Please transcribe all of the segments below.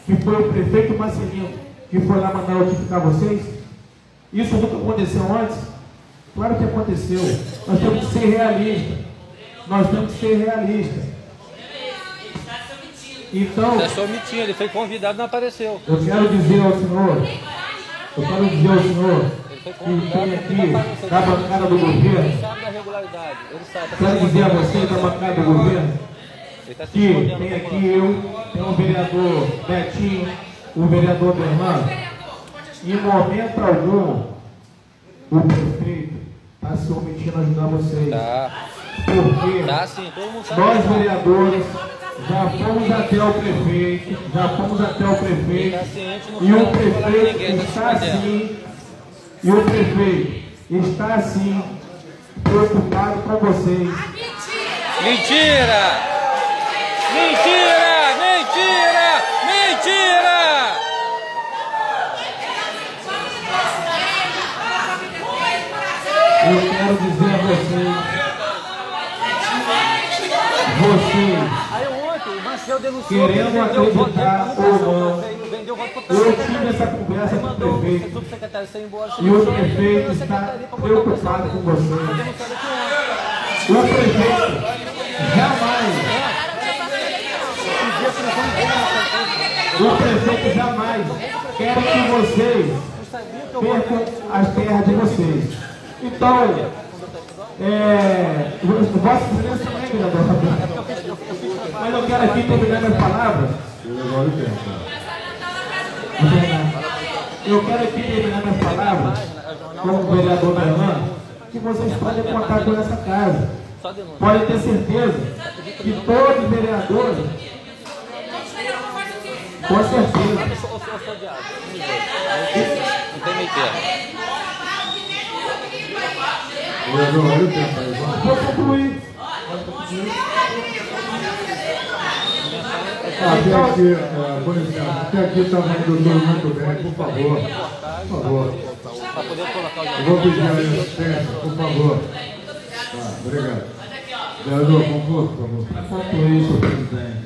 que foi o prefeito Marcelino, que foi lá mandar notificar vocês? Isso nunca aconteceu antes? Claro que aconteceu. Nós temos que ser realistas. Nós temos que ser realistas. Então, está se omitindo, ele foi convidado e não apareceu. eu quero dizer ao senhor, que tem aqui da bancada do governo, Ele sabe da regularidade, ele sabe. quero dizer a você da bancada do governo, que tem aqui tem o vereador Betinho, o vereador Bernardo. Em momento algum, o prefeito está se omitindo a ajudar vocês. Tá. Porque Tá sim, todo mundo sabe. nós vereadores já fomos até o prefeito, e o prefeito está assim, preocupado com vocês. Mentira! Mentira! Mentira! Mentira! Eu quero dizer a vocês, querendo acreditar ou não, eu tive essa conversa com o prefeito, e o prefeito está preocupado com vocês. O prefeito jamais quer que vocês percam as terras de vocês. Então, Vossa Excelência também, vereador, mas eu quero aqui terminar minhas palavras. Eu quero aqui terminar minhas palavras com o vereador Bernardo, que vocês podem contar com essa casa. Podem ter certeza que todos os vereadores, com certeza. Não tem meio termo. Vou concluir. Até aqui está muito bem, por favor. Por favor. Eu vou pedir a assistência, por favor. Obrigado. Vereador, conclua, por favor. Para concluir, senhor presidente,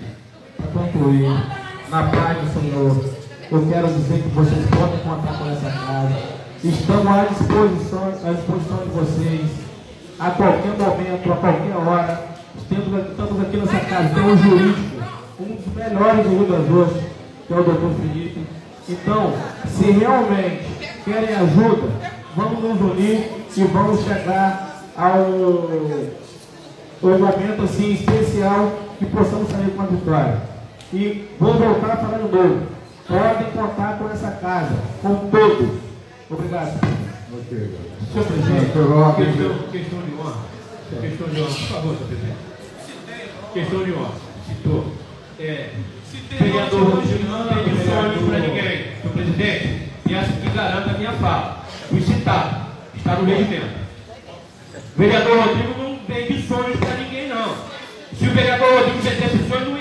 na paz do Senhor, eu quero dizer que vocês podem contar com essa casa. Estamos à disposição de vocês, a qualquer momento, a qualquer hora. Estamos aqui nessa casa, tem um jurídico, um dos melhores do Rio das Ostras, que é o doutor Felipe. Então, se realmente querem ajuda, vamos nos unir e vamos chegar ao momento assim, especial que possamos sair com a vitória. E vou voltar a falar de novo. Podem contar com essa casa, com todos. Obrigado. Ok. Senhor presidente, questão de honra. Questão de honra, por favor, senhor presidente. Questão de honra. Citou. Vereador Rodrigo não tem sonho para ninguém. Senhor presidente, peço que garanta a minha fala. Fui citado. Está no regimento. Vereador Rodrigo não tem sonhos para ninguém, não. Se o vereador Rodrigo tivesse sonhos, não